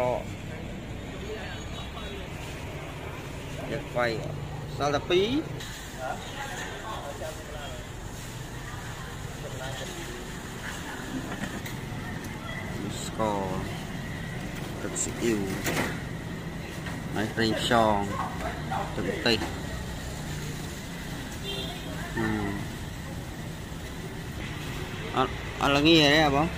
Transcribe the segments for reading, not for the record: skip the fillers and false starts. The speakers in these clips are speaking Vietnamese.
to được quay sao là phí score cực sự yêu máy phim tròn từng tây anh là nghe đấy à bố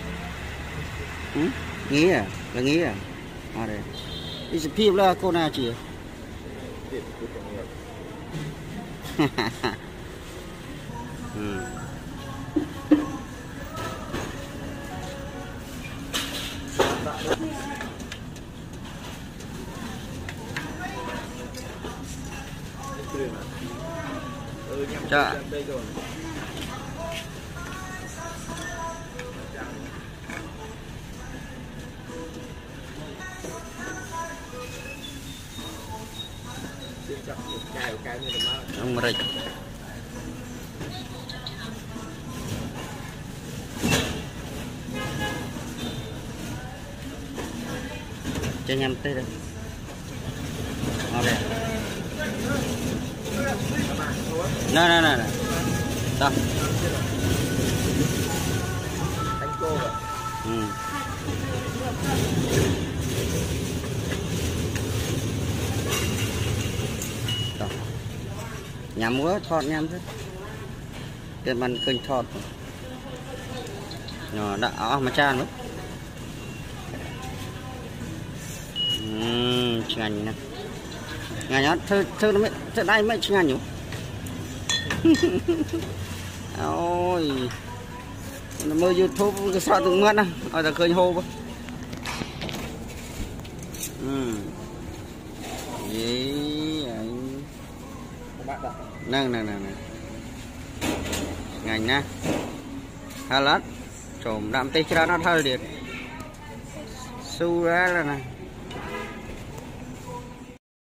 nghe à là nghe à đây đi chụp phim là cô nào chị Dạ. Ông rịch cho nhầm tới đây nè nè đó nhắm quá thọt nhắm thế tiền mình khơi thọt nhỏ đã mà chan mất ngành nè ngành nó thơ nó mới thơ đây mới ngành nhủ ôi nó mơ YouTube cái sao từng mất à ở là khơi hô quá gì anh nè ngành nha hà lát trộm đạm tê cho nó thôi được su ra là này